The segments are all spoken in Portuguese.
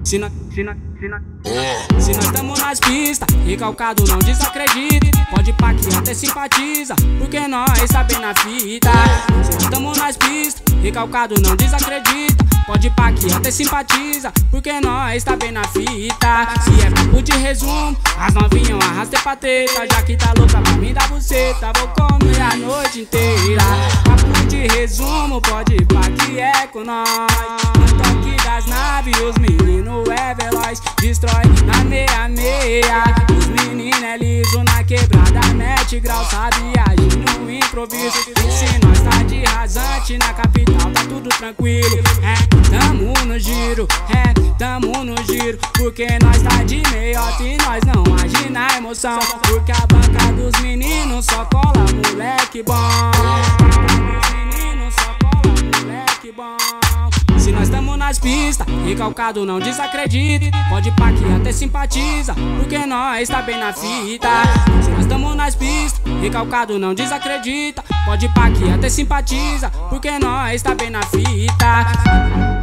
Se nós tamo nas pistas, recalcado não desacredita. Pode pá que até simpatiza, porque nós tá bem na fita. Se nós tamo nas pistas, recalcado não desacredita. Pode pá que até simpatiza, porque nós tá bem na fita. Se é papo de resumo, as novinhas arrastei pra teta. Já que tá louca pra mim dar buceta, vou comer a noite inteira. Papo de resumo, pode pá que é com nós. No toque das naves, os meninos é veloz, destrói na meia-meia. Os meninos é liso na quebrada, mete grau, sabe agir no improviso. E se nós tá de rasante na capital, tá tudo tranquilo. Tamo no giro, tamo no giro, porque nós tá de meiota e nós não age na emoção. Porque a banca dos meninos só cola moleque bom. Os meninos só cola moleque bom. Se nós tamo nas pistas, recalcado não desacredita. Pode pá que até simpatiza, porque nós tá bem na fita. Se nós tamo nas pistas, recalcado não desacredita. Pode pá que até simpatiza, porque nós tá bem na fita.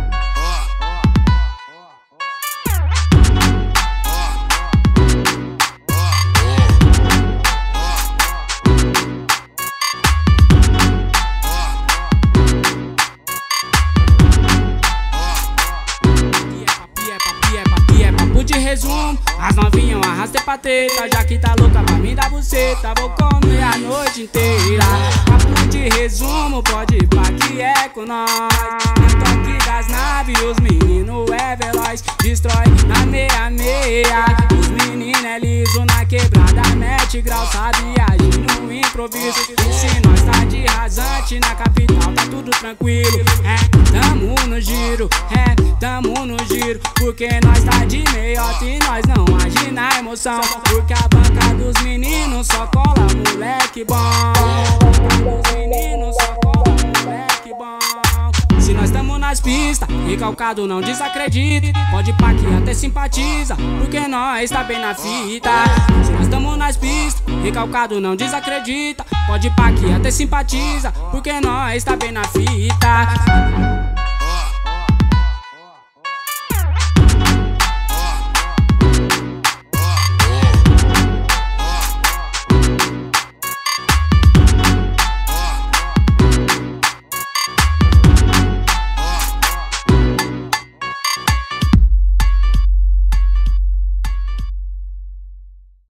De resumo, as novinhas arrastei pra teta. Já que tá louca pra mim dar buceta, vou comer a noite inteira. Papo de resumo, pode pá que é com nós. No toque das naves, os meninos é veloz, destrói na meia-meia. Os meninos é liso na quebrada, mete grau, sabe agir no improviso. E se nós tá de rasante na capital, tá tudo tranquilo. Tamo no giro, tamo no giro, porque nós tá de meiota e nós não age na emoção. Porque a banca dos meninos só cola moleque bom. Os meninos só cola moleque bom. Se nós tamo nas pistas, recalcado não desacredita. Pode pá que até simpatiza, porque nós tá bem na fita. Se nós tamo nas pistas, recalcado não desacredita. Pode pá que até simpatiza, porque nós tá bem na fita.